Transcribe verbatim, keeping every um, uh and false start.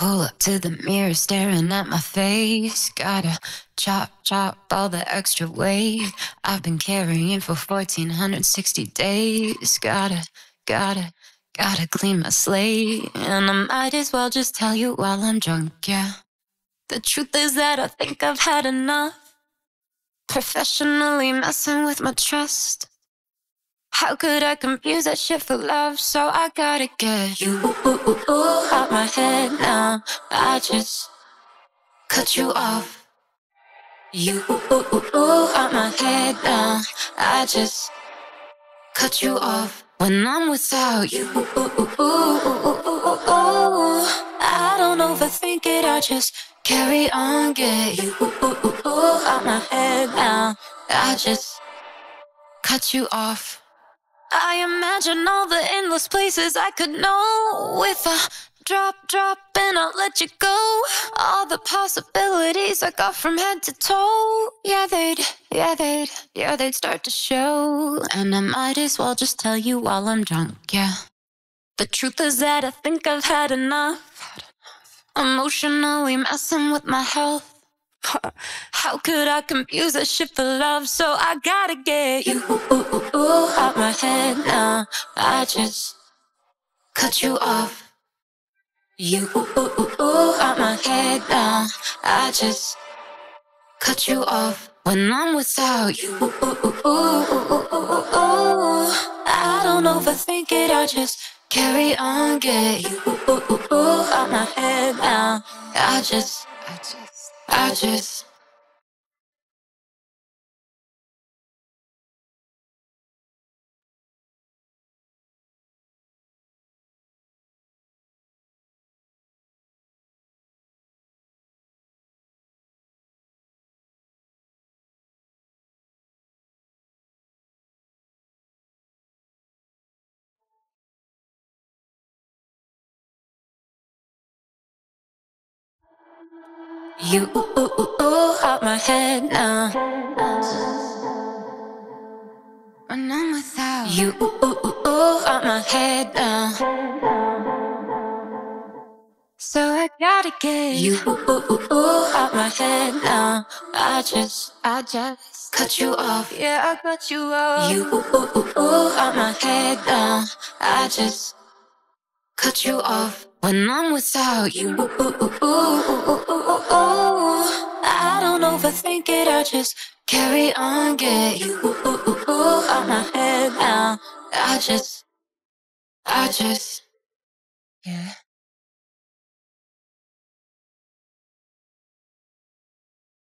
Pull up to the mirror, staring at my face. Gotta chop, chop all the extra weight I've been carrying for fourteen sixty days. Gotta, gotta, gotta clean my slate. And I might as well just tell you while I'm drunk, yeah. The truth is that I think I've had enough. Professionally messing with my trust. How could I confuse that shit for love? So I gotta get you out my head now. I just cut you off. You out my head now. I just cut you off. When I'm without you, I don't overthink it. I just carry on, get you out my head now. I just cut you off. I imagine all the endless places I could know. If I drop, drop, and I'll let you go. All the possibilities I got from head to toe. Yeah, they'd, yeah, they'd, yeah, they'd start to show. And I might as well just tell you while I'm drunk, yeah. The truth is that I think I've had enough. Emotionally messing with my health. How could I confuse that shit for love? So I gotta get you out my head now. I just cut you off. You out my head now. I just cut you off. When I'm without you, I don't overthink it. I just carry on, get you out my head now. I just, I just I just you out my head now. When I'm without you out my head now. So I gotta get you out my head now. I just, I just cut you off. Yeah, I cut you off. You out my head now. I just cut you off. When I'm without you, I don't overthink it. I just carry on, get you out my head now. I just, I just, yeah.